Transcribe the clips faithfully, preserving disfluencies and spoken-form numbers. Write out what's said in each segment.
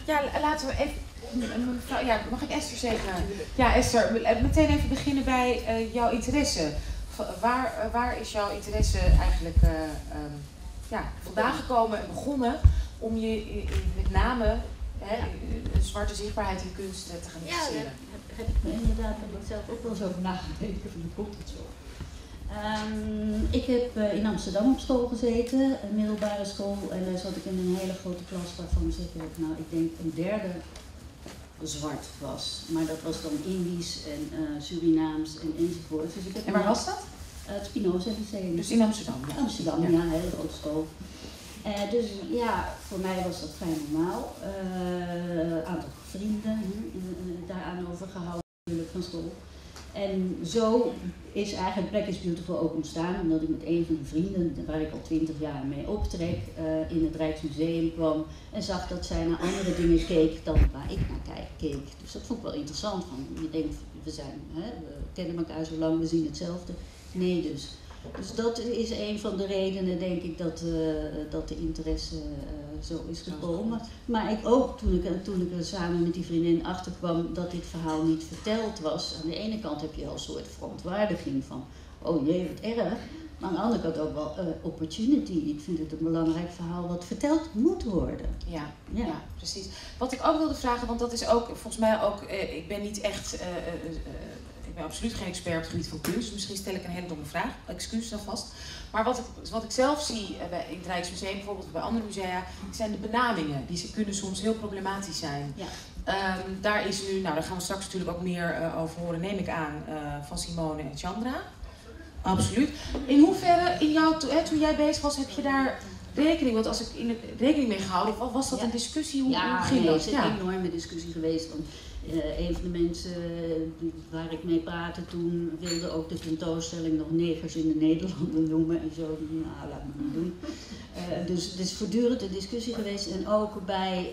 Ja, laten we even... Mevrouw, ja, mag ik Esther zeggen? Ja, Esther, meteen even beginnen bij uh, jouw interesse. Waar, uh, waar is jouw interesse eigenlijk uh, um, ja, vandaan gekomen en begonnen om je uh, met name hè, een zwarte zichtbaarheid in kunst uh, te gaan interesseren? Ja, daar heb ik me inderdaad heb ik zelf ook wel eens over nagedacht. Hoe komt het zo? Um, ik heb uh, in Amsterdam op school gezeten, een middelbare school, en daar zat ik in een hele grote klas waarvan zeg ik, nou, ik denk een derde zwart was. Maar dat was dan Indisch en uh, Surinaams en enzovoort. Dus ik heb en waar was dat? Uh, het Spinoza Lyceum. Dus in Amsterdam? Ja. Amsterdam, ja, ja, een hele grote school. Uh, dus ja, voor mij was dat vrij normaal. Een uh, aantal vrienden uh, daaraan overgehouden natuurlijk van school. En zo is eigenlijk Black is Beautiful ook ontstaan, omdat ik met een van de vrienden, waar ik al twintig jaar mee optrek, uh, in het Rijksmuseum kwam en zag dat zij naar andere dingen keek dan waar ik naar kijk, keek. Dus dat vond ik wel interessant. Van, je denkt, we, zijn, hè, we kennen elkaar zo lang, we zien hetzelfde. Nee dus. Dus dat is een van de redenen, denk ik, dat, uh, dat de interesse uh, zo is gekomen. Maar ik ook, toen ik, toen ik er samen met die vriendin achter kwam dat dit verhaal niet verteld was. Aan de ene kant heb je al een soort verontwaardiging van, oh jee, wat erg. Maar aan de andere kant ook wel uh, opportunity. Ik vind het een belangrijk verhaal wat verteld moet worden. Ja, ja. ja, precies. Wat ik ook wilde vragen, want dat is ook volgens mij ook, uh, ik ben niet echt... Uh, uh, uh, Ik ben absoluut geen expert op het gebied van kunst. Misschien stel ik een hele domme vraag. Excuus alvast. Maar wat ik, wat ik zelf zie bij, in het Rijksmuseum, bijvoorbeeld bij andere musea, zijn de benamingen. Die kunnen soms heel problematisch zijn. Ja. Um, daar is nu, nou daar gaan we straks natuurlijk ook meer uh, over horen, neem ik aan, uh, van Simone en Chandra. Absoluut. In hoeverre, in jou, hè, toen jij bezig was, heb je daar rekening, want als ik in rekening mee gehouden, was dat ja. een discussie? Hoe, ja, hoe ging nee, dat? Het is een enorme discussie geweest. Want Uh, een van de mensen die, waar ik mee praatte toen wilde ook de tentoonstelling nog negers in de Nederlanden noemen en zo. Nou, laat me niet doen. Uh, dus het is voortdurend een discussie geweest en ook bij uh,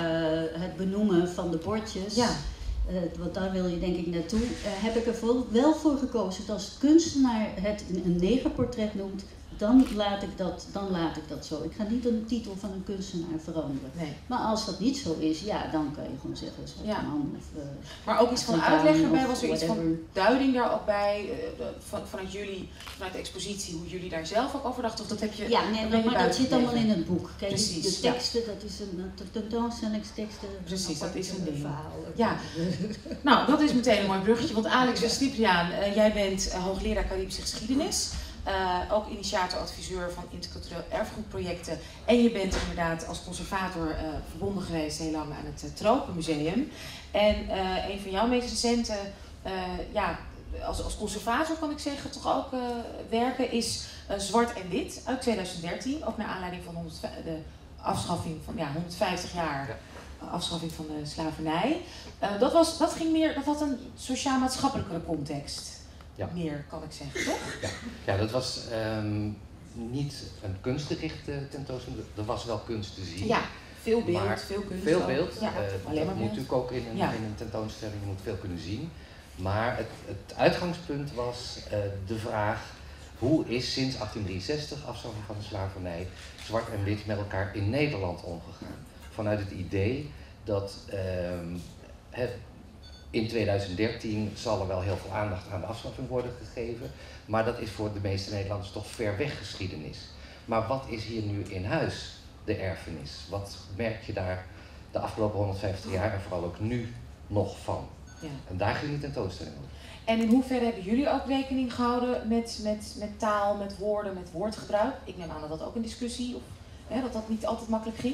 het benoemen van de bordjes. Ja. Uh, want daar wil je denk ik naartoe. Uh, heb ik er vol, wel voor gekozen dat als kunstenaar het een negerportret noemt, dan laat, ik dat, dan laat ik dat zo. Ik ga niet de titel van een kunstenaar veranderen. Nee. Maar als dat niet zo is, ja, dan kan je gewoon zeggen zwarte ja. man. Of, uh, maar ook iets van uitleg erbij, was er iets van duiding daar ook bij, uh, van, vanuit jullie, vanuit de expositie, hoe jullie daar zelf ook over dachten? Of dat heb je... Ja, nee, maar, maar dat zit allemaal in het boek. Kijk, precies, de teksten, ja. dat is een de tentoonstellingsteksten. Precies, dat is een ding. Verhaal. Ja. Nou, dat is meteen een mooi bruggetje, want Alex Cipriaan, uh, jij bent uh, hoogleraar Caribische geschiedenis. Uh, ook initiator-adviseur van intercultureel erfgoedprojecten. En je bent inderdaad als conservator uh, verbonden geweest heel lang aan het uh, Tropenmuseum. En uh, een van jouw meest recente, uh, ja, als, als conservator kan ik zeggen, toch ook uh, werken, is uh, Zwart en Wit uit twintig dertien. Ook naar aanleiding van honderd, de afschaffing van ja, honderdvijftig jaar ja. afschaffing van de slavernij. Uh, dat, was, dat ging meer, dat had een sociaal-maatschappelijkere context. Ja. Meer, kan ik zeggen, toch? Ja, ja dat was um, niet een kunstgerichte tentoonstelling, er was wel kunst te zien. Ja, veel beeld, veel kunst. Veel beeld, ja, uh, alleen maar dat moet natuurlijk ook in een, ja. in een tentoonstelling, je moet veel kunnen zien. Maar het, het uitgangspunt was uh, de vraag, hoe is sinds achttien drieënzestig, afschaffing van de slavernij, zwart en wit met elkaar in Nederland omgegaan? Vanuit het idee dat um, het in twintig dertien zal er wel heel veel aandacht aan de afschaffing worden gegeven, maar dat is voor de meeste Nederlanders toch ver weg geschiedenis. Maar wat is hier nu in huis, de erfenis? Wat merk je daar de afgelopen honderdvijftig jaar en vooral ook nu nog van? Ja. En daar ging die tentoonstelling over. En in hoeverre hebben jullie ook rekening gehouden met, met, met taal, met woorden, met woordgebruik? Ik neem aan dat dat ook een discussie, of hè, dat dat niet altijd makkelijk ging?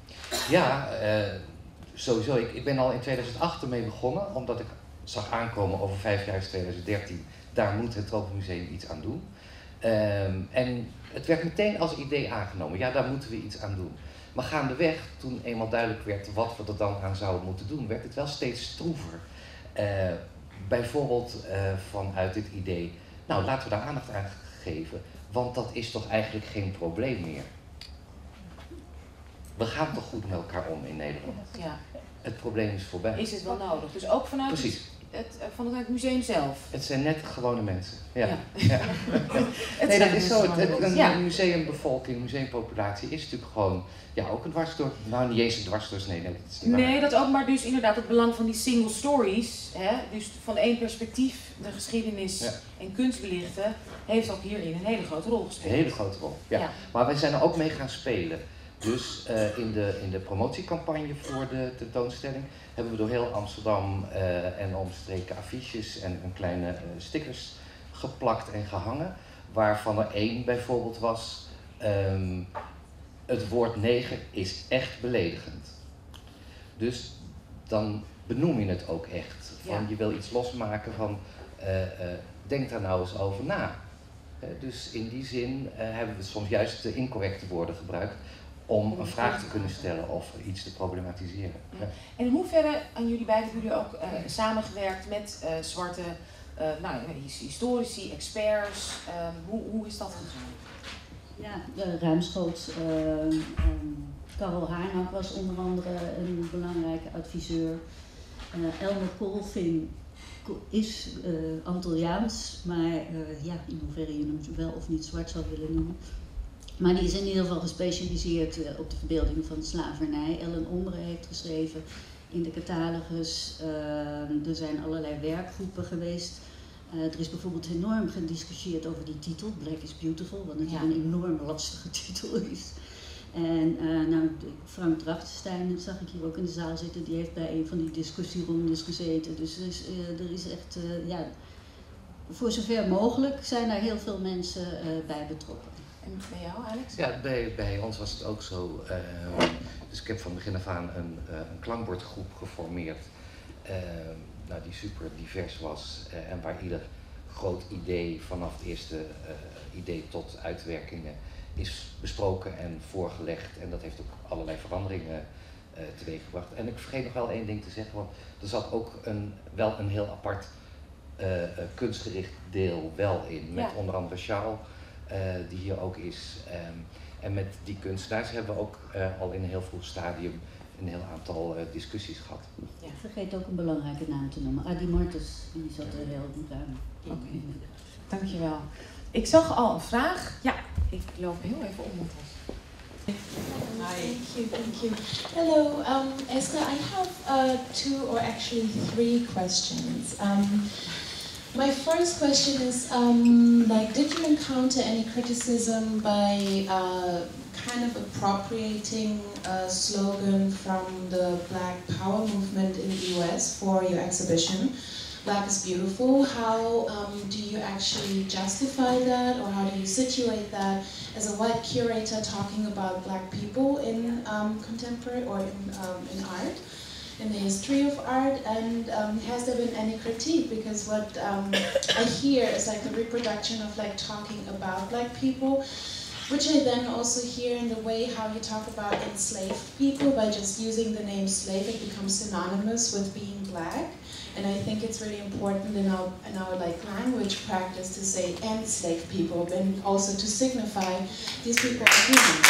Ja, uh, sowieso. Ik, ik ben al in tweeduizend acht ermee begonnen, omdat ik zag aankomen over vijf jaar is tweeduizend dertien. Daar moet het Tropenmuseum iets aan doen. Um, en het werd meteen als idee aangenomen. Ja, daar moeten we iets aan doen. Maar gaandeweg, toen eenmaal duidelijk werd wat we er dan aan zouden moeten doen, werd het wel steeds stroever. Uh, bijvoorbeeld uh, vanuit dit idee, nou laten we daar aandacht aan geven, want dat is toch eigenlijk geen probleem meer. We gaan toch goed met elkaar om in Nederland. Ja. Het probleem is voorbij. Is het wel nodig? Dus ook vanuit Precies. het het, van het museum zelf? Het zijn net gewone mensen. Ja. Ja. Ja. Het nee, zijn dat is dus zo. Het, gewone het, mensen. een Ja. museumbevolking, een museumpopulatie is natuurlijk gewoon ja, ook een dwarsdoor. Nou, niet eens een dwarsdoorsnee, nee, dat is niet waar. Nee, dat ook, maar dus inderdaad het belang van die single stories, hè, dus van één perspectief de geschiedenis Ja. en kunst belichten, heeft ook hierin een hele grote rol gespeeld. Een hele grote rol. Ja. Ja. Maar wij zijn er ook mee gaan spelen. Dus uh, in, de, in de promotiecampagne voor de tentoonstelling hebben we door heel Amsterdam uh, en omstreken affiches en, en kleine uh, stickers geplakt en gehangen. Waarvan er één bijvoorbeeld was, um, het woord neger is echt beledigend. Dus dan benoem je het ook echt. Van, Ja. Je wil iets losmaken van, uh, uh, denk daar nou eens over na. Uh, dus in die zin uh, hebben we soms juist de incorrecte woorden gebruikt om een vraag te kunnen stellen of iets te problematiseren. Ja. En in hoeverre aan jullie beiden hebben jullie ook uh, samengewerkt met uh, zwarte uh, nou, historici, experts? Uh, hoe, hoe is dat gegaan? Ja, uh, ruimschoots. Uh, um, Karel Haarnap was onder andere een belangrijke adviseur. Uh, Elmer Colvin is uh, Antilliaans, maar uh, ja, in hoeverre je hem wel of niet zwart zou willen noemen. Maar die is in ieder geval gespecialiseerd uh, op de verbeelding van de slavernij. Ellen Ombre heeft geschreven in de catalogus. Uh, er zijn allerlei werkgroepen geweest. Uh, er is bijvoorbeeld enorm gediscussieerd over die titel, Black is Beautiful, wat natuurlijk ja. een enorm lastige titel is. En uh, nou, Frank Drachtenstein, dat zag ik hier ook in de zaal zitten, die heeft bij een van die discussierondes gezeten. Dus er is, uh, er is echt, uh, ja, voor zover mogelijk zijn daar heel veel mensen uh, bij betrokken. En bij jou, Alex? Ja, bij, bij ons was het ook zo. Uh, dus ik heb van begin af aan een, uh, een klankbordgroep geformeerd. Uh, nou, die super divers was uh, en waar ieder groot idee vanaf het eerste uh, idee tot uitwerkingen is besproken en voorgelegd. En dat heeft ook allerlei veranderingen uh, teweeggebracht. En ik vergeet nog wel één ding te zeggen, want er zat ook een, wel een heel apart uh, uh, kunstgericht deel wel in. Met ja. onder andere Charles, uh, die hier ook is. Um, en met die kunstenaars hebben we ook uh, al in een heel vroeg stadium een heel aantal uh, discussies gehad. Ja. Ik vergeet ook een belangrijke naam te noemen. Adi Martens, die zat er heel ruim. Oké, okay. Dankjewel. Ik zag al een vraag. Ja, ik loop heel even om. Hi. Thank you, thank you. Hello, um, Esther, I have uh, two or actually three questions. Um, my first question is, um, like, did you encounter any criticism by uh, kind of appropriating a slogan from the Black Power movement in the U S for your exhibition? Black is Beautiful. How um, do you actually justify that, or how do you situate that as a white curator talking about Black people in um, contemporary or in, um, in art, in the history of art? And um, has there been any critique? Because what um, I hear is like the reproduction of like talking about Black people, which I then also hear in the way how you talk about enslaved people. By just using the name slave, it becomes synonymous with being Black. And I think it's really important in our, in our like language practice to say enslaved people, and also to signify these people are humans.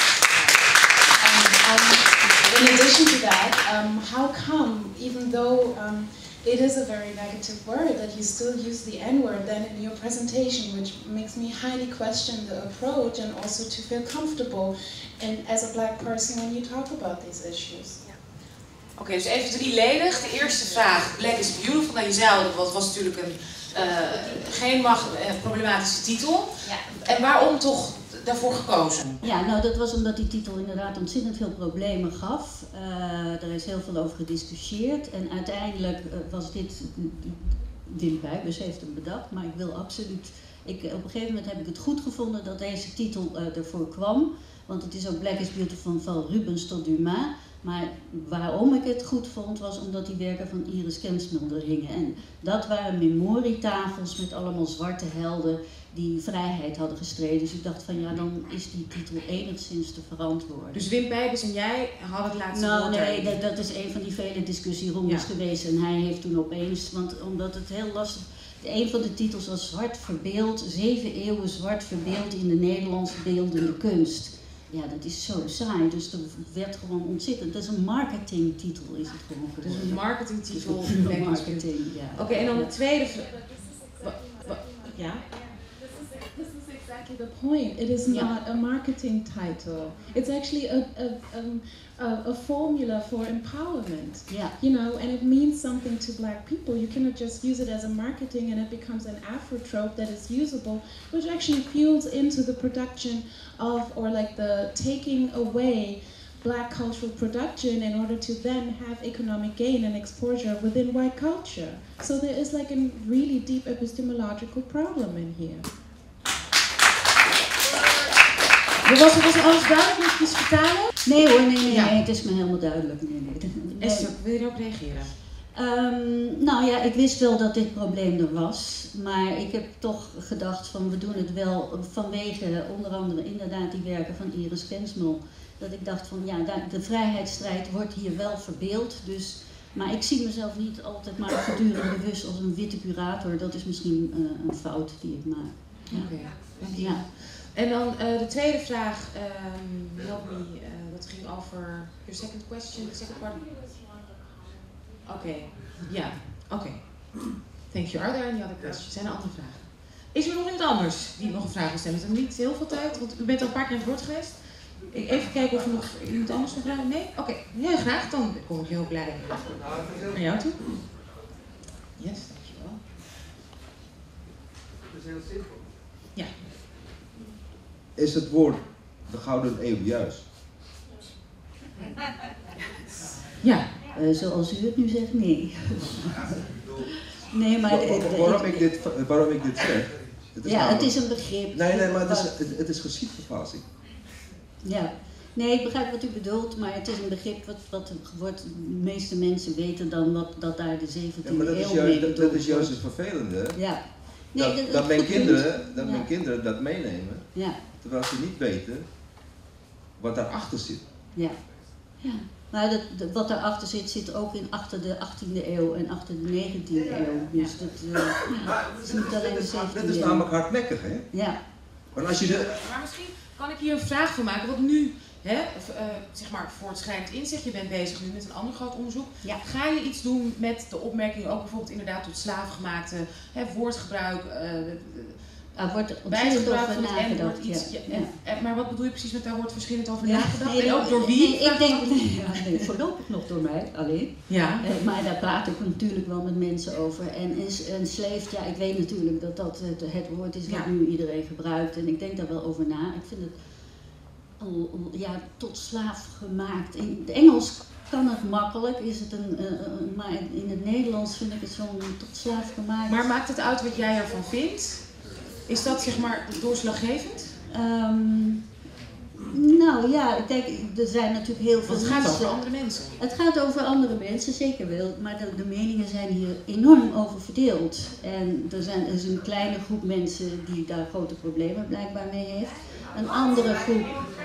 And um, in addition to that, um, how come, even though um, it is a very negative word, that you still use the N-word then in your presentation, which makes me highly question the approach and also to feel comfortable and as a Black person when you talk about these issues. Oké, okay, dus even drieledig. De eerste vraag, Black is Beautiful. Nou, je zei al, dat was natuurlijk een uh, geen macht, uh, problematische titel. Ja. En waarom toch daarvoor gekozen? Ja, nou dat was omdat die titel inderdaad ontzettend veel problemen gaf. Uh, er is heel veel over gediscussieerd. En uiteindelijk uh, was dit, Wim Buijbus heeft hem bedacht, maar ik wil absoluut... Ik, op een gegeven moment heb ik het goed gevonden dat deze titel uh, ervoor kwam. Want het is ook Black is Beautiful van Rubens tot Dumas. Maar waarom ik het goed vond, was omdat die werken van Iris Kensmilder hingen. En dat waren memorietafels met allemaal zwarte helden die vrijheid hadden gestreden. Dus ik dacht van ja, dan is die titel enigszins te verantwoorden. Dus Wim Buijbus en jij hadden het laatste nou, woord? Nou nee, dat, dat is een van die vele discussierondes ja. geweest. En hij heeft toen opeens, want omdat het heel lastig... Een van de titels was Zwart verbeeld, zeven eeuwen zwart verbeeld in de Nederlandse beeldende kunst. ja, dat is zo saai. Dus er werd gewoon ontzettend. Dat is een marketingtitel, is het gewoon geworden. Dus een marketingtitel. Dus een marketing, ja. Oké, okay, en dan de tweede vraag. Ja? This is exactly the point. It is Yeah. not a marketing title. It's actually a, a, um, a, a formula for empowerment. Yeah. You know, and it means something to black people. You cannot just use it as a marketing and it becomes an Afro-trope that is usable, which actually fuels into the production of, or like the taking away black cultural production in order to then have economic gain and exposure within white culture. So there is like a really deep epistemological problem in here. Was er was alles duidelijk? Moet je iets vertalen? Nee hoor, nee, nee, Ja. nee, het is me helemaal duidelijk. Nee, nee. Nee. Esther, wil je erop reageren? Um, nou ja, ik wist wel dat dit probleem er was, maar ik heb toch gedacht van we doen het wel vanwege onder andere inderdaad die werken van Iris Kensmel. Dat ik dacht van ja, de vrijheidsstrijd wordt hier wel verbeeld, dus, maar ik zie mezelf niet altijd maar voortdurend bewust als een witte curator. Dat is misschien uh, een fout die ik maak. Ja. Oké, okay, dank je. Ja. En dan uh, de tweede vraag, um, help me, uh, dat ging over your second question, the second part. Oké, okay. ja, oké. Okay. Thank you. Are there any other questions? Zijn er andere vragen? Is er nog iemand anders die nog een vraag wil stellen? We hebben niet heel veel tijd, want u bent al een paar keer aan het woord geweest. Even kijken of er nog iemand anders nog vragen. Nee? Oké, okay. Heel graag. Dan kom ik heel blij naar jou toe. Yes, dankjewel. Dat is heel simpel. Ja. Is het woord de Gouden Eeuw juist? Ja. Uh, zoals u het nu zegt, nee. Nee, maar... Waar, waar, waarom, ik dit, waarom ik dit zeg? Het is ja, namelijk, het is een begrip. Nee, nee, maar het is, het, het is geschiedvervalsing. Ja. Nee, ik begrijp wat u bedoelt, maar het is een begrip wat, wat wordt, de meeste mensen weten dan wat dat daar de zeventiende ja, eeuw mee bedoelt. Dat is juist het vervelende. Ja. Nee, dat, dat, dat, dat mijn kinderen, dat ja. mijn kinderen dat meenemen, ja. terwijl ze niet weten wat daarachter zit. Ja. Ja. Maar dat, de, wat daarachter zit, zit ook in achter de achttiende eeuw en achter de negentiende eeuw. Dus dat, uh, ja, dat is niet alleen de zeventiende eeuw. Dat is namelijk hardnekkig, hè? Ja. Maar, als je de... maar misschien kan ik hier een vraag van maken, wat nu, hè, uh, zeg maar, voortschrijdend inzicht, je bent bezig nu met een ander groot onderzoek. Ja. Ga je iets doen met de opmerkingen, ook bijvoorbeeld inderdaad tot slaafgemaakte, hè, woordgebruik, uh, Er wordt ontzettend over nagedacht, ja. Ja, ja. En, maar wat bedoel je precies met daar wordt verschillend over ja, nagedacht? Nee, en ook door wie? Nee, ik denk, nee, ja, nee, voorlopig nog door mij alleen. Ja. Eh, maar daar praat ik natuurlijk wel met mensen over. En een sleeft, ja, ik weet natuurlijk dat dat het, het woord is wat ja. nu iedereen gebruikt. En ik denk daar wel over na. Ik vind het al, ja, tot slaaf gemaakt. In het Engels kan het makkelijk, is het een, uh, uh, maar in het Nederlands vind ik het zo'n tot slaaf gemaakt. Maar maakt het uit wat jij ervan vindt? Is dat zeg maar doorslaggevend? Um, nou ja, kijk, er zijn natuurlijk heel veel mensen. Het gaat mensen. over andere mensen. Het gaat over andere mensen, zeker wel. Maar de, de meningen zijn hier enorm over verdeeld. En er, zijn, er is een kleine groep mensen die daar grote problemen blijkbaar mee heeft. Een andere groep...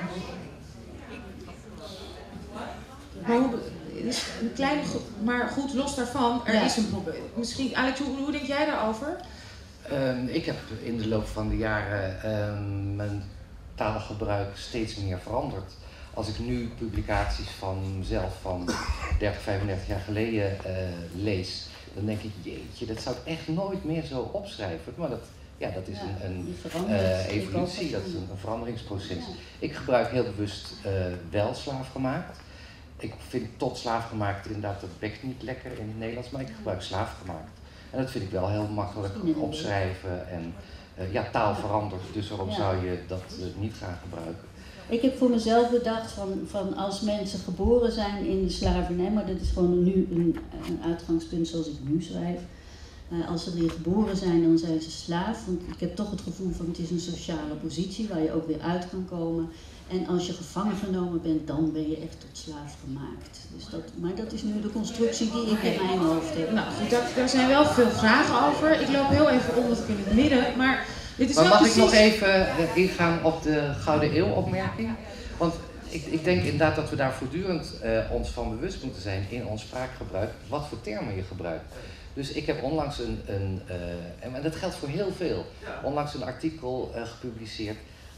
Maar hoe, is een kleine groep, maar goed, los daarvan, er ja. is een probleem. Misschien, Alex, hoe, hoe denk jij daarover? Um, ik heb in de loop van de jaren um, mijn taalgebruik steeds meer veranderd. Als ik nu publicaties van mezelf van dertig, vijfendertig jaar geleden uh, lees, dan denk ik, jeetje, dat zou ik echt nooit meer zo opschrijven. Maar dat, ja, dat is ja, een, een uh, evolutie, dat is een, een veranderingsproces. Ja. Ik gebruik heel bewust uh, wel slaafgemaakt. Ik vind tot slaafgemaakt inderdaad, dat bekt niet lekker in het Nederlands, maar ik gebruik slaafgemaakt. En dat vind ik wel heel makkelijk opschrijven en uh, ja, taal verandert, dus waarom ja. zou je dat uh, niet gaan gebruiken? Ik heb voor mezelf bedacht van, van als mensen geboren zijn in de slavernij, maar dat is gewoon nu een, een uitgangspunt zoals ik nu schrijf. Uh, als ze erin geboren zijn, dan zijn ze slaaf, want ik heb toch het gevoel van het is een sociale positie waar je ook weer uit kan komen. En als je gevangen genomen bent, dan ben je echt tot slaaf gemaakt. Dus dat, maar dat is nu de constructie die ik in mijn hoofd heb. Nou goed, daar, daar zijn wel veel vragen over. Ik loop heel even om, wat ik in het midden. Maar, dit is maar wel mag precies... ik nog even ingaan op de Gouden Eeuw opmerking? Want ik, ik denk inderdaad dat we daar voortdurend uh, ons van bewust moeten zijn in ons spraakgebruik, wat voor termen je gebruikt. Dus ik heb onlangs een, een uh, en dat geldt voor heel veel, onlangs een artikel uh, gepubliceerd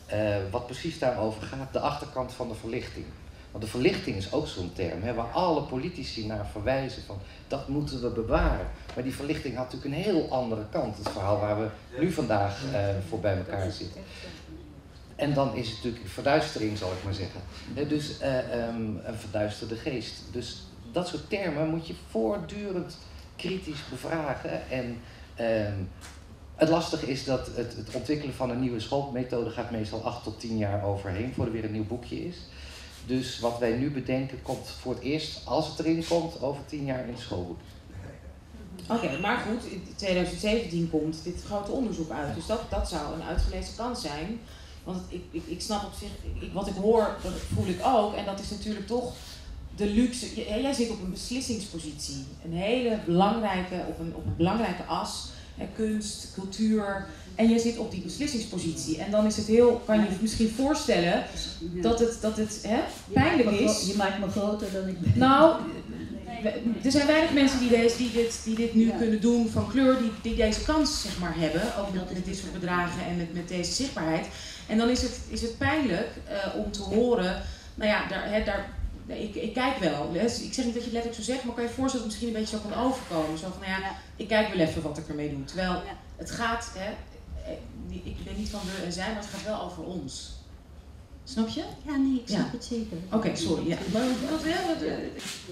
uh, wat precies daarover gaat, de achterkant van de verlichting. Want de verlichting is ook zo'n term, hè, waar alle politici naar verwijzen van dat moeten we bewaren. Maar die verlichting had natuurlijk een heel andere kant, het verhaal waar we nu vandaag uh, voor bij elkaar zitten. En dan is het natuurlijk een verduistering, zal ik maar zeggen. He, dus uh, um, een verduisterde geest. Dus dat soort termen moet je voortdurend kritisch bevragen. En um, het lastige is dat het, het ontwikkelen van een nieuwe schoolmethode gaat meestal acht tot tien jaar overheen voordat er weer een nieuw boekje is. Dus wat wij nu bedenken komt voor het eerst, als het erin komt, over tien jaar in het schoolboek. Oké, okay, maar goed, in twintig zeventien komt dit grote onderzoek uit. Dus dat, dat zou een uitgelezen kans zijn. Want ik, ik, ik snap op zich, ik, wat ik hoor, dat voel ik ook. En dat is natuurlijk toch de luxe. Jij zit op een beslissingspositie. Een hele belangrijke, op een, op een belangrijke as. Hè, kunst, cultuur. En jij zit op die beslissingspositie. En dan is het heel, kan je je misschien voorstellen dat het, dat het hè, pijnlijk is. Je maakt me groter dan ik ben. Nou, er zijn weinig mensen die, deze, die, dit, die dit nu ja. kunnen doen van kleur, die, die deze kans zeg maar hebben. Ook met, met dit soort bedragen en met, met deze zichtbaarheid. En dan is het, is het pijnlijk uh, om te horen, nou ja, daar, hè, daar, ik, ik kijk wel. Dus ik zeg niet dat je het letterlijk zo zegt, maar kan je je voorstellen dat het misschien een beetje zo kan overkomen. Zo van, nou ja, ja. ik kijk wel even wat ik ermee doe. Terwijl ja. het gaat, hè, ik ben niet van we en zij, maar het gaat wel over ons. Snap je? Ja, nee, ik snap ja. het zeker. Oké, okay, sorry. Ja. Maar wat wil je?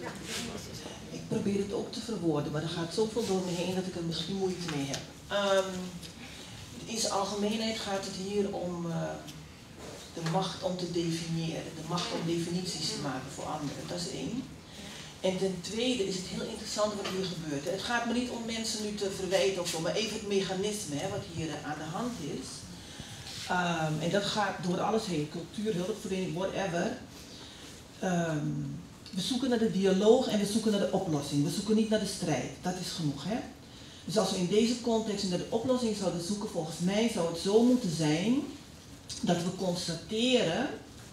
Ik probeer het ook te verwoorden, maar er gaat zoveel door me heen dat ik er misschien moeite mee heb. Um, in zijn algemeenheid gaat het hier om uh, de macht om te definiëren, de macht om definities te maken voor anderen. Dat is één. En ten tweede is het heel interessant wat hier gebeurt. Het gaat me niet om mensen nu te verwijten of zo, maar even het mechanisme hè, wat hier aan de hand is. Um, en dat gaat door alles heen, cultuur, hulpverlening, whatever. Um, we zoeken naar de dialoog en we zoeken naar de oplossing. We zoeken niet naar de strijd, dat is genoeg. Hè? Dus als we in deze context naar de oplossing zouden zoeken, volgens mij zou het zo moeten zijn dat we constateren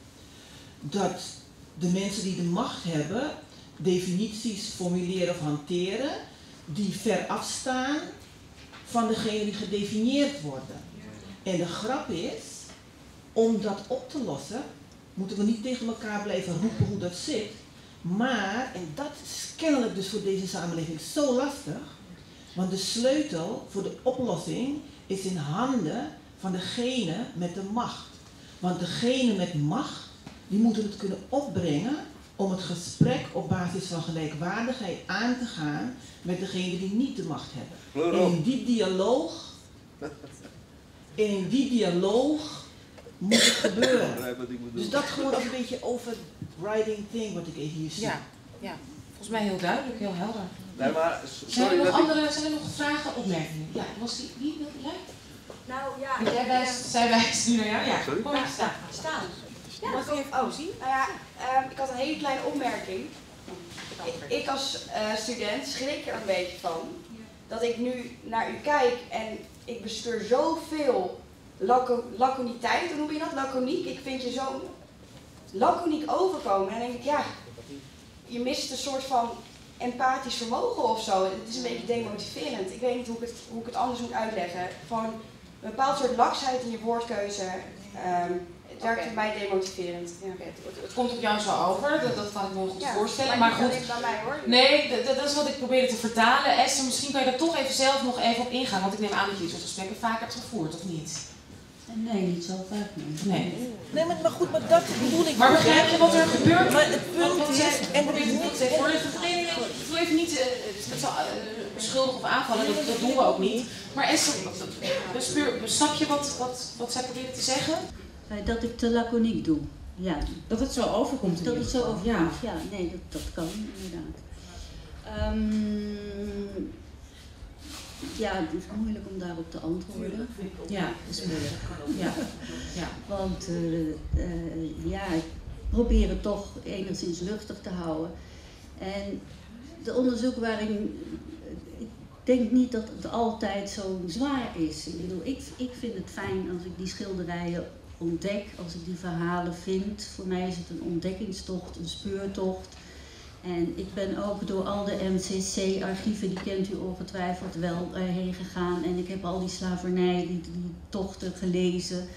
dat de mensen die de macht hebben, definities formuleren of hanteren die ver afstaan van degene die gedefinieerd worden. En de grap is, om dat op te lossen, moeten we niet tegen elkaar blijven roepen hoe dat zit. Maar, en dat is kennelijk dus voor deze samenleving zo lastig, want de sleutel voor de oplossing is in handen van degene met de macht. Want degene met macht, die moeten het kunnen opbrengen om het gesprek op basis van gelijkwaardigheid aan te gaan met degene die niet de macht hebben. En in die dialoog, en in die dialoog moet het gebeuren. Dus dat gewoon een beetje overriding thing wat ik even hier zie. Ja, ja, volgens mij heel duidelijk, heel helder. Nee, maar, sorry, zijn, er nog dat andere, zijn er nog vragen, opmerkingen? Ja, was die, wie wilde jij? Nou ja, jij wijst, zij wijst nu naar jou. Ja, sorry? kom maar staan. Staan. Ja, mag ik even oh, zien? Nou ja, um, ik had een hele kleine opmerking. Ik, ik als uh, student schrik er een beetje van dat ik nu naar u kijk en ik bespeur zoveel laco laconiteit, hoe noem je dat? Laconiek. Ik vind je zo laconiek overkomen en dan denk ik, ja, je mist een soort van empathisch vermogen of zo. Het is een beetje demotiverend. Ik weet niet hoe ik het, hoe ik het anders moet uitleggen. Gewoon een bepaald soort laksheid in je woordkeuze. Um, het werkt okay. voor mij demotiverend. Ja. Okay. Het, het komt op jou zo over, dat, dat kan ik me goed ja, voorstellen. Maar, maar niet goed, bij mij hoor. Nee, dat, dat is wat ik probeerde te vertalen. Esther, misschien kan je daar toch even zelf nog even op ingaan. Want ik neem aan dat je dit soort gesprekken vaak hebt gevoerd, of niet? Nee, niet zo vaak. Nee. Nee. Nee, maar, maar goed, maar dat bedoel ik. Maar begrijp je wat er gebeurt? Maar het punt is, en probeer het niet voor de verdeling. Ik wil even niet uh, beschuldigen of aanvallen, dat, dat doen we ook niet. Maar Esther, bespeur, snap je wat, wat, wat zij probeert te zeggen? Dat ik te laconiek doe. Ja. Dat het zo overkomt. Dat het zo overkomt. Ja, ja nee, dat, dat kan inderdaad. Um, Ja, het is moeilijk om daarop te antwoorden. Ja, dat is moeilijk. Ja. Ja. Want uh, uh, ja, ik probeer het toch enigszins luchtig te houden. En de onderzoek waarin, ik denk niet dat het altijd zo zwaar is. Ik bedoel, ik, ik vind het fijn als ik die schilderijen ontdek, als ik die verhalen vind. Voor mij is het een ontdekkingstocht, een speurtocht. En ik ben ook door al de M C C-archieven, die kent u ongetwijfeld wel, uh, heen gegaan. En ik heb al die slavernij, die, die tochten gelezen.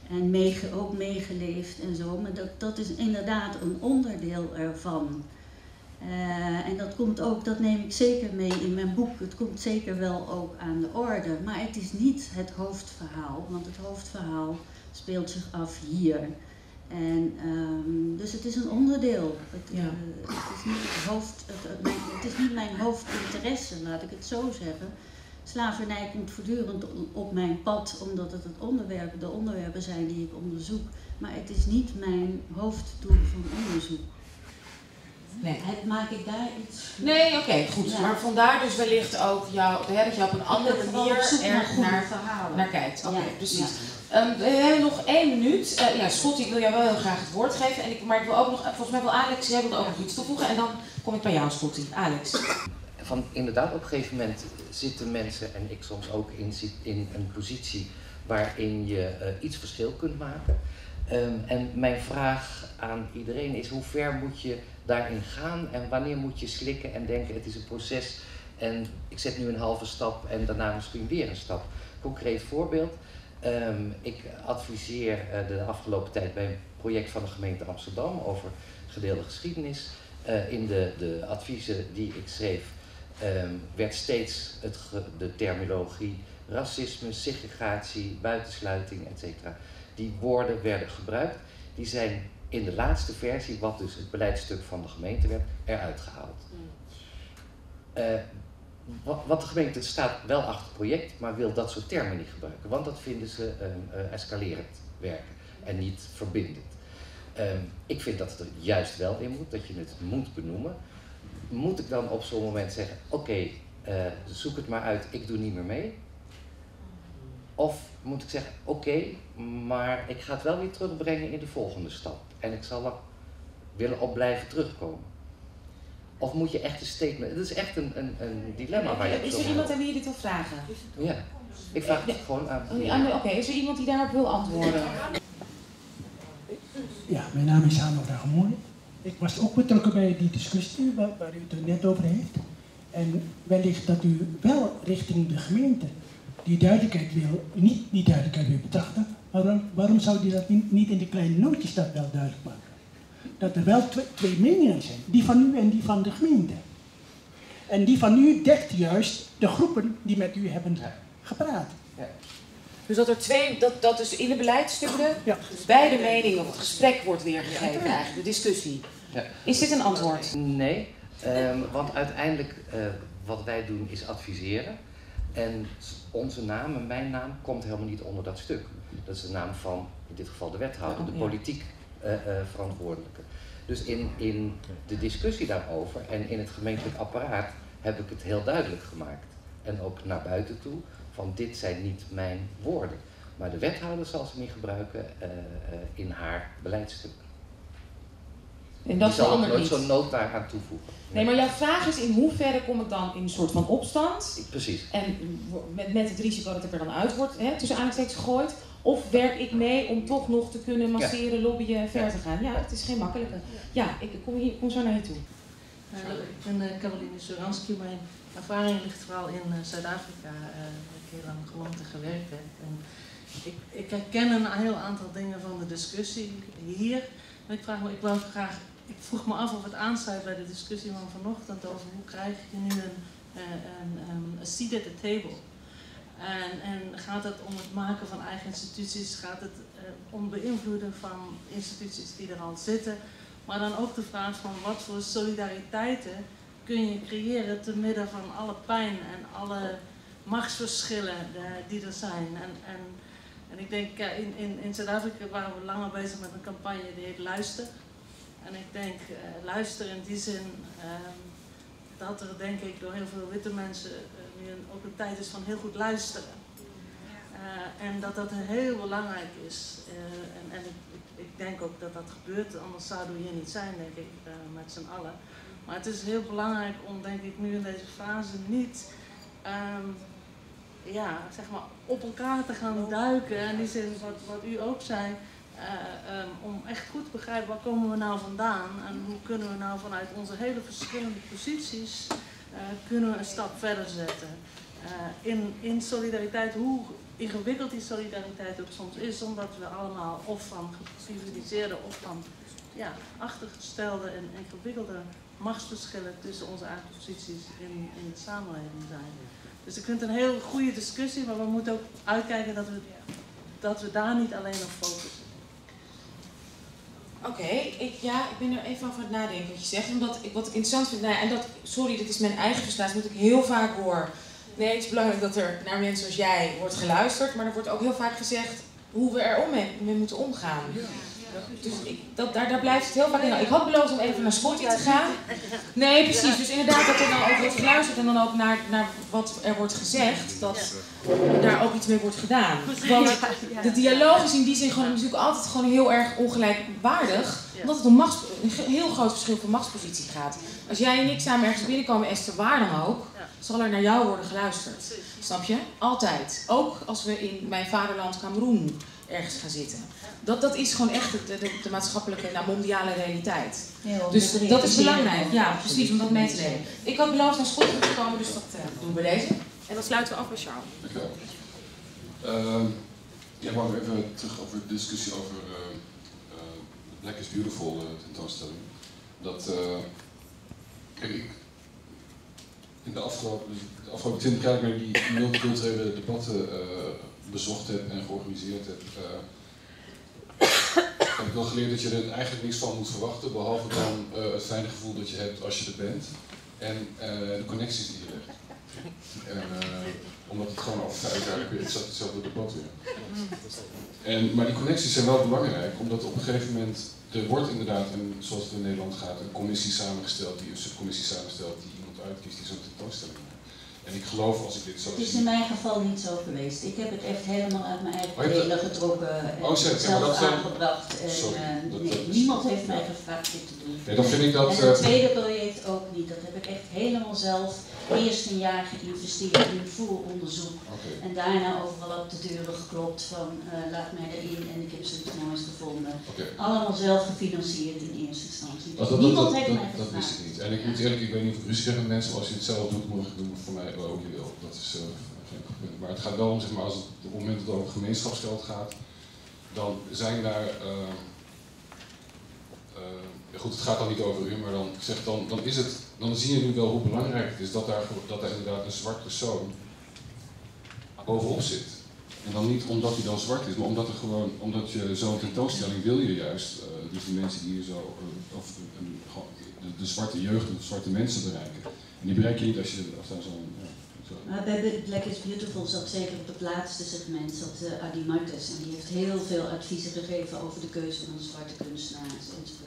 en meege, ook meegeleefd en zo. Maar dat, dat is inderdaad een onderdeel ervan. Uh, en dat komt ook, dat neem ik zeker mee in mijn boek. Het komt zeker wel ook aan de orde. Maar het is niet het hoofdverhaal, want het hoofdverhaal speelt zich af hier. En, um, dus het is een onderdeel. Het, ja. uh, het, is niet het, hoofd, het, het, mijn, het is niet mijn hoofdinteresse, laat ik het zo zeggen. Slavernij komt voortdurend op mijn pad, omdat het, het onderwerp, de onderwerpen zijn die ik onderzoek. Maar het is niet mijn hoofddoel van onderzoek. Nee. Het maak ik daar iets... Nee, oké, okay, goed. Ja. Maar vandaar dus wellicht ook jou, hè, dat je op een andere manier er naar, naar kijkt. Oké, okay, ja. precies. Ja. Um, we hebben nog één minuut. Uh, ja, Scott, ik wil jou wel heel graag het woord geven. En ik, maar ik wil ook nog, volgens mij wil Alex, jij wilde ook nog iets toevoegen. En dan kom ik bij jou, Scotty. Alex. Van inderdaad, op een gegeven moment zitten mensen, en ik soms ook, in, in een positie waarin je uh, iets verschil kunt maken. Um, en mijn vraag aan iedereen is, hoe ver moet je daarin gaan en wanneer moet je slikken en denken het is een proces en ik zet nu een halve stap en daarna misschien weer een stap. Concreet voorbeeld, um, ik adviseer uh, de afgelopen tijd bij een project van de gemeente Amsterdam over gedeelde geschiedenis. Uh, in de, de adviezen die ik schreef um, werd steeds het, de terminologie racisme, segregatie, buitensluiting, et cetera. Die woorden werden gebruikt, die zijn in de laatste versie, wat dus het beleidstuk van de gemeente werd, eruit gehaald. Uh, wat, wat de gemeente staat wel achter het project, maar wil dat soort termen niet gebruiken, want dat vinden ze uh, uh, escalerend werken en niet verbindend. Um, ik vind dat het er juist wel in moet, dat je het moet benoemen. Moet ik dan op zo'n moment zeggen, oké, okay, uh, zoek het maar uit, ik doe niet meer mee? Of moet ik zeggen, oké, okay, maar ik ga het wel weer terugbrengen in de volgende stap. En ik zal er willen op blijven terugkomen. Of moet je echt een statement... Het is echt een, een, een dilemma waar je... Is er iemand aan wie je dit wil vragen? Ja, ik vraag het gewoon aan... Oké, okay, is er iemand die daarop wil antwoorden? Ja, mijn naam is Hano Ragemooi. Ik was ook betrokken bij die discussie waar, waar u het net over heeft. En wellicht dat u wel richting de gemeente die duidelijkheid wil, niet die duidelijkheid wil betrachten. Waarom, waarom zou u dat niet, niet in de kleine nootjes dat wel duidelijk maken? Dat er wel twee, twee meningen zijn, die van u en die van de gemeente. En die van u dekt juist de groepen die met u hebben gepraat. Ja. Dus dat er twee, dat, dat dus in de beleidsstukken ja. beide meningen of het gesprek wordt weergegeven, ja. eigenlijk, de discussie. Ja. Is dit een antwoord? Nee, um, want uiteindelijk uh, wat wij doen is adviseren. En onze naam en mijn naam komt helemaal niet onder dat stuk. Dat is de naam van, in dit geval de wethouder, de politiek uh, uh, verantwoordelijke. Dus in, in de discussie daarover en in het gemeentelijk apparaat heb ik het heel duidelijk gemaakt. En ook naar buiten toe, van dit zijn niet mijn woorden. Maar de wethouder zal ze niet gebruiken uh, uh, in haar beleidstuk. En dat zal verandert nooit niet. zo'n noot daaraan toevoegen. Nee. nee, maar jouw vraag is in hoeverre kom ik dan in een soort van opstand? Precies. En met, met het risico dat ik er dan uit word, hè, tussen aanhalingstekens gegooid. Of werk ik mee om toch nog te kunnen masseren, ja. lobbyen, ver te gaan? Ja, het is geen makkelijke. Ja, ik kom, hier, kom zo naar je toe. Uh, ik ben uh, Caroline Suransky. Mijn ervaring ligt vooral in uh, Zuid-Afrika, uh, waar ik heel lang gewoond en gewerkt heb. En ik, ik herken een heel aantal dingen van de discussie hier. En ik vraag me, ik wil graag, ik vroeg me af of het aansluit bij de discussie van vanochtend over hoe krijg je nu een, een, een, een seat at the table. En, en gaat het om het maken van eigen instituties, gaat het uh, om beïnvloeden van instituties die er al zitten. Maar dan ook de vraag van wat voor solidariteiten kun je creëren te midden van alle pijn en alle machtsverschillen uh, die er zijn. En, en, en ik denk, uh, in, in, in Zuid-Afrika waren we langer bezig met een campagne die heet Luister. En ik denk, uh, luister in die zin, uh, dat er denk ik door heel veel witte mensen uh, nu een, ook een tijd is van heel goed luisteren. Uh, en dat dat heel belangrijk is. Uh, en, en ik, ik, ik denk ook dat dat gebeurt, anders zouden we hier niet zijn, denk ik, uh, met z'n allen. Maar het is heel belangrijk om, denk ik, nu in deze fase niet um, ja, zeg maar op elkaar te gaan duiken. In die zin, wat, wat u ook zei, uh, um, om echt goed te begrijpen waar komen we nou vandaan en hoe kunnen we nou vanuit onze hele verschillende posities uh, kunnen we een stap verder zetten. Uh, in, in solidariteit, hoe ingewikkeld die solidariteit ook soms is, omdat we allemaal of van geciviliseerde of van ja, achtergestelde en ingewikkelde machtsverschillen tussen onze eigen posities in, in de samenleving zijn. Dus ik vind het een heel goede discussie, maar we moeten ook uitkijken dat we, dat we daar niet alleen op focussen. Oké, okay, ik, ja, ik ben er even over aan het nadenken wat je zegt. Omdat ik wat ik interessant vind, nou ja, en dat, sorry, dit is mijn eigen frustratie, dat ik heel vaak hoor. Nee, het is belangrijk dat er naar mensen zoals jij wordt geluisterd, maar er wordt ook heel vaak gezegd hoe we er om mee, mee moeten omgaan. Dus ik, dat, daar, daar blijft het heel vaak in. Ik had beloofd om even naar Scotty te gaan. Nee, precies. Dus inderdaad dat er dan ook wordt geluisterd en dan ook naar, naar wat er wordt gezegd, dat daar ook iets mee wordt gedaan. Want de dialoog is in die zin gewoon natuurlijk altijd gewoon heel erg ongelijkwaardig, omdat het om machts, een heel groot verschil van machtspositie gaat. Als jij en ik samen ergens binnenkomen, Esther, waar dan ook, zal er naar jou worden geluisterd. Snap je? Altijd. Ook als we in mijn vaderland Kameroen ergens gaan zitten. Dat, dat is gewoon echt de, de, de maatschappelijke, nou, mondiale realiteit. Ja, dus dat is belangrijk. Ja, precies, om dat mee te nemen. Ik had beloofd naar Schotland te komen, dus dat uh, doen we bij deze. En dan sluiten we af bij Charles. Dankjewel. Uh, ja, maar even terug over de discussie over uh, uh, Black is Beautiful uh, tentoonstelling. Dat, uh, kijk, ik in de afgelopen, de afgelopen twintig jaar met die multiculturele debatten uh, bezocht heb en georganiseerd heb, uh, heb ik wel geleerd dat je er eigenlijk niks van moet verwachten, behalve dan uh, het fijne gevoel dat je hebt als je er bent en uh, de connecties die je legt. En, uh, omdat het gewoon over vijf jaar weer hetzelfde debat weer. En, maar die connecties zijn wel belangrijk, omdat op een gegeven moment, er wordt inderdaad, en zoals het in Nederland gaat, een commissie samengesteld, die een subcommissie samenstelt, die iemand uitkiest die zo'n tentoonstelling maakt. En ik geloof, als ik dit zo zie... Het is in mijn geval niet zo geweest. Ik heb het echt helemaal uit mijn eigen tenen oh, getrokken en oh, zeg, zelf dat zijn... aangebracht. En, Sorry, uh, dat, nee, dat is... niemand heeft mij gevraagd dit te doen. Nee, dan vind ik dat, en het uh... tweede project ook niet. Dat heb ik echt helemaal zelf eerst een jaar geïnvesteerd in vooronderzoek. Okay. En daarna overal op de deuren geklopt van uh, laat mij erin en ik heb zoiets moois gevonden. Okay. Allemaal zelf gefinancierd in eerste instantie. Dus dat, niemand dat, heeft dat, mij dat, gevraagd. dat wist ik niet. En ik moet eerlijk, ik weet niet of ik ruzie heb met mensen, maar als je het zelf doet, moet je doen voor mij ook je wil. Dat is uh, geen punt. Maar het gaat wel om, zeg maar, als het, op het moment dat het over gemeenschapsgeld gaat, dan zijn daar... Uh, uh, ja goed, het gaat dan niet over u, maar dan, zeg, dan, dan, is het, dan zie je nu wel hoe belangrijk het is dat daar, dat daar inderdaad een zwart persoon bovenop zit. En dan niet omdat hij dan zwart is, maar omdat, er gewoon, omdat je zo'n tentoonstelling wil je juist, uh, dus die mensen die hier zo, uh, of uh, de, de zwarte jeugd, de zwarte mensen bereiken. En die bereik je niet als je als daar zo'n... Ja, zo. Maar bij Black is Beautiful zat zeker op het laatste segment, zat uh, Adi Martens. En die heeft heel veel adviezen gegeven over de keuze van de zwarte kunstenaars enzovoort.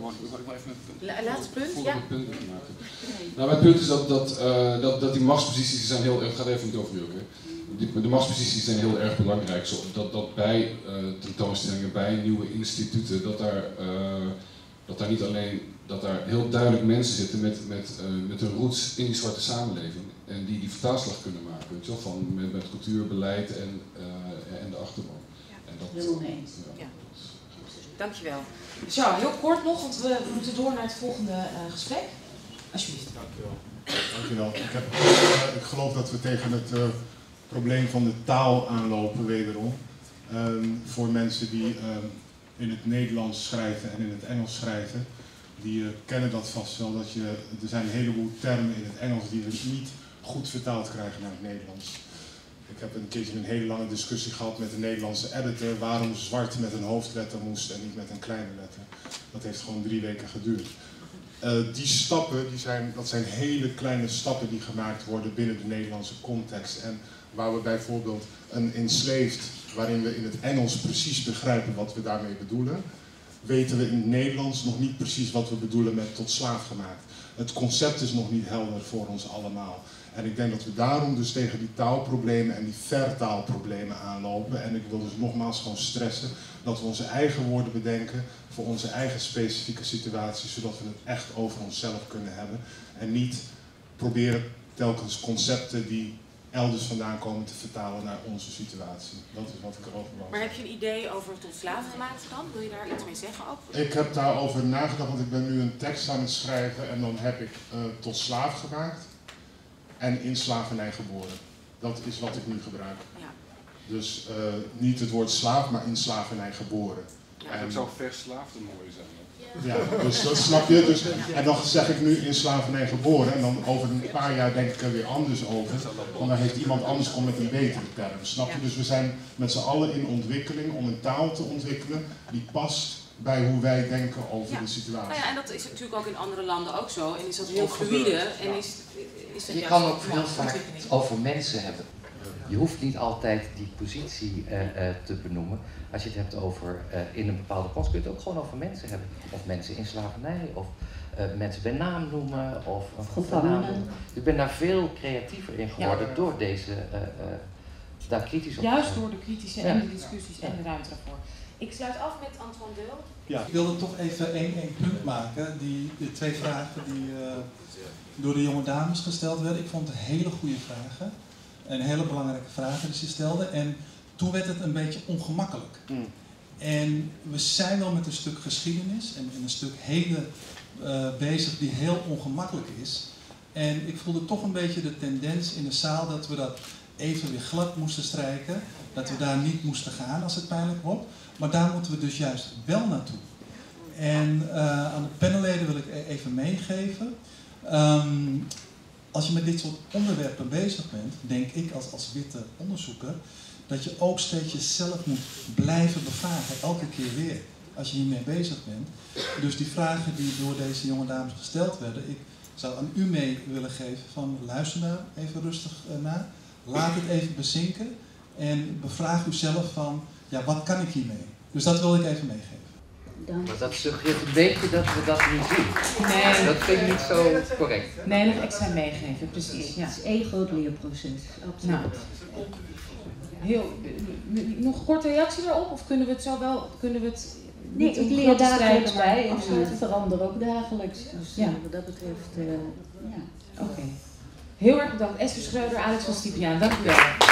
Laatste punt, ja. Punt nou, mijn punt is dat, dat, uh, dat, dat die machtsposities zijn heel erg, het gaat even niet over u ook, hè. De machtsposities zijn heel erg belangrijk, zo, dat, dat bij uh, tentoonstellingen, bij nieuwe instituten, dat daar, uh, dat daar niet alleen, dat daar heel duidelijk mensen zitten met, met, uh, met hun roots in die zwarte samenleving en die die vertaalslag kunnen maken, weet je wel, van met, met cultuur, beleid en, uh, en de achterban. Ja, en dat, helemaal mee eens. Ja. Dankjewel. Zo, heel kort nog, want we moeten door naar het volgende uh, gesprek. Alsjeblieft. Dankjewel. Dankjewel. Ik, heb, uh, ik geloof dat we tegen het uh, probleem van de taal aanlopen, wederom. Um, voor mensen die um, in het Nederlands schrijven en in het Engels schrijven, die uh, kennen dat vast wel. Dat je, er zijn een heleboel termen in het Engels die we niet goed vertaald krijgen naar het Nederlands. Ik heb een keertje een hele lange discussie gehad met een Nederlandse editor waarom zwart met een hoofdletter moest en niet met een kleine letter. Dat heeft gewoon drie weken geduurd. Uh, die stappen, die zijn, dat zijn hele kleine stappen die gemaakt worden binnen de Nederlandse context. En waar we bijvoorbeeld een enslaved, waarin we in het Engels precies begrijpen wat we daarmee bedoelen, weten we in het Nederlands nog niet precies wat we bedoelen met tot slaaf gemaakt. Het concept is nog niet helder voor ons allemaal. En ik denk dat we daarom dus tegen die taalproblemen en die vertaalproblemen aanlopen. En ik wil dus nogmaals gewoon stressen dat we onze eigen woorden bedenken voor onze eigen specifieke situatie, zodat we het echt over onszelf kunnen hebben. En niet proberen telkens concepten die elders vandaan komen te vertalen naar onze situatie. Dat is wat ik erover wou. Maar heb je een idee over tot slaaf gemaakt dan? Wil je daar iets mee zeggen ook? Ik heb daarover nagedacht, want ik ben nu een tekst aan het schrijven en dan heb ik uh, tot slaaf gemaakt en in slavernij geboren. Dat is wat ik nu gebruik. Ja. Dus uh, niet het woord slaaf, maar in slavernij geboren. Ja, en ook zou verslaafd een mooie zijn. Ja, dus dat snap je. Dus, en dan zeg ik nu in slavernij geboren en dan over een paar jaar denk ik er weer anders over. Want dan heeft iemand anders komt met een betere term. Snap je? Dus we zijn met z'n allen in ontwikkeling om een taal te ontwikkelen die past bij hoe wij denken over ja. de situatie. Nou ja, en dat is natuurlijk ook in andere landen ook zo. En is dat heel fluïde en is, is dat je juist kan ook heel vaak over mensen hebben. Je hoeft niet altijd die positie uh, uh, te benoemen. Als je het hebt over uh, in een bepaalde post, kun je het ook gewoon over mensen hebben. Of mensen in slavernij, of uh, mensen bij naam noemen, of een gevangenen. Ik ben daar veel creatiever in geworden ja. door deze, uh, uh, daar kritisch op. Juist door de kritische ja. en de discussies ja. en de ruimte daarvoor. Ik sluit af met Antoine Deul. Ja, ik wilde toch even één, één punt maken. Die, de twee vragen die uh, door de jonge dames gesteld werden. Ik vond het hele goede vragen. En hele belangrijke vragen die ze stelden. En toen werd het een beetje ongemakkelijk. Mm. En we zijn wel met een stuk geschiedenis en, en een stuk heden uh, bezig die heel ongemakkelijk is. En ik voelde toch een beetje de tendens in de zaal dat we dat even weer glad moesten strijken. Dat we daar niet moesten gaan als het pijnlijk wordt. Maar daar moeten we dus juist wel naartoe. En uh, aan de panelleden wil ik even meegeven. Um, als je met dit soort onderwerpen bezig bent, denk ik als, als witte onderzoeker, dat je ook steeds jezelf moet blijven bevragen, elke keer weer, als je hiermee bezig bent. Dus die vragen die door deze jonge dames gesteld werden, ik zou aan u mee willen geven van luister daar even rustig naar, laat het even bezinken en bevraag uzelf van, ja, wat kan ik hiermee? Dus dat wil ik even meegeven. Dan. Maar dat suggereert een beetje dat we dat niet zien. Nee. Dat vind ik niet zo correct. Nee, nog extra meegeven, precies. Ja. Het is één groot leerproces, absoluut. Nou, heel, nog een korte reactie daarop? Of kunnen we het zo wel, kunnen we het nee, niet ik leer dagelijks bij en absoluut. ik verander ook dagelijks. Dus ja. wat dat betreft, uh, ja. Oké. Okay. Heel erg bedankt Esther Schreuder, Alex van Stipiaan. Dank u wel.